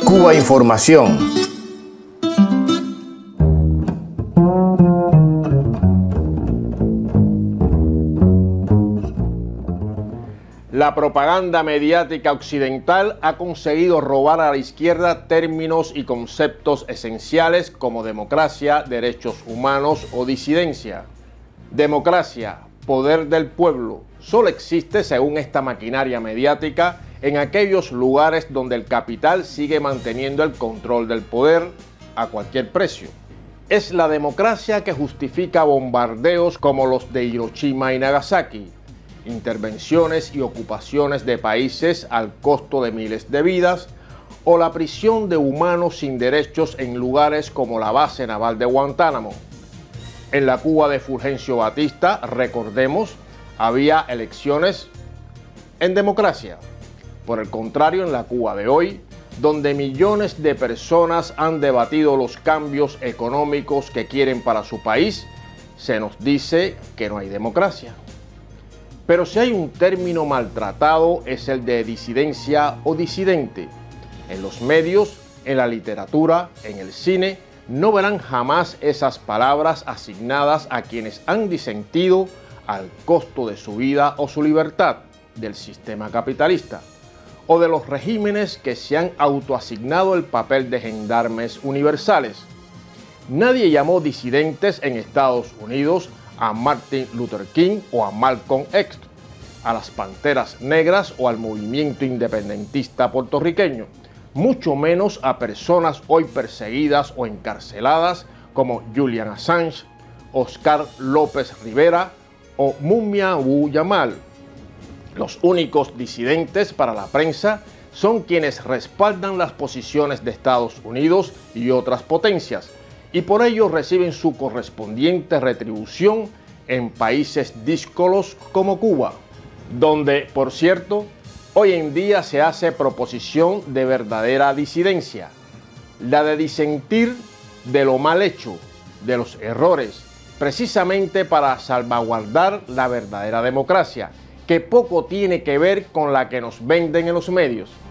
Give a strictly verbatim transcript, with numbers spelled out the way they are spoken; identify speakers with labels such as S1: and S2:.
S1: Cuba Información.
S2: La propaganda mediática occidental ha conseguido robar a la izquierda términos y conceptos esenciales como democracia, derechos humanos o disidencia. Democracia, poder del pueblo, solo existe, según esta maquinaria mediática, en aquellos lugares donde el capital sigue manteniendo el control del poder a cualquier precio. Es la democracia que justifica bombardeos como los de Hiroshima y Nagasaki, intervenciones y ocupaciones de países al costo de miles de vidas, o la prisión de humanos sin derechos en lugares como la base naval de Guantánamo. En la Cuba de Fulgencio Batista, recordemos, había elecciones en democracia. Por el contrario, en la Cuba de hoy, donde millones de personas han debatido los cambios económicos que quieren para su país, se nos dice que no hay democracia. Pero si hay un término maltratado es el de disidencia o disidente. En los medios, en la literatura, en el cine, no verán jamás esas palabras asignadas a quienes han disentido al costo de su vida o su libertad del sistema capitalista, o de los regímenes que se han autoasignado el papel de gendarmes universales. Nadie llamó disidentes en Estados Unidos a Martin Luther King o a Malcolm X, a las Panteras Negras o al movimiento independentista puertorriqueño, mucho menos a personas hoy perseguidas o encarceladas como Julian Assange, Oscar López Rivera o Mumia Abu Jamal. Los únicos disidentes para la prensa son quienes respaldan las posiciones de Estados Unidos y otras potencias, y por ello reciben su correspondiente retribución en países díscolos como Cuba, donde, por cierto, hoy en día se hace proposición de verdadera disidencia, la de disentir de lo mal hecho, de los errores, precisamente para salvaguardar la verdadera democracia, que poco tiene que ver con la que nos venden en los medios.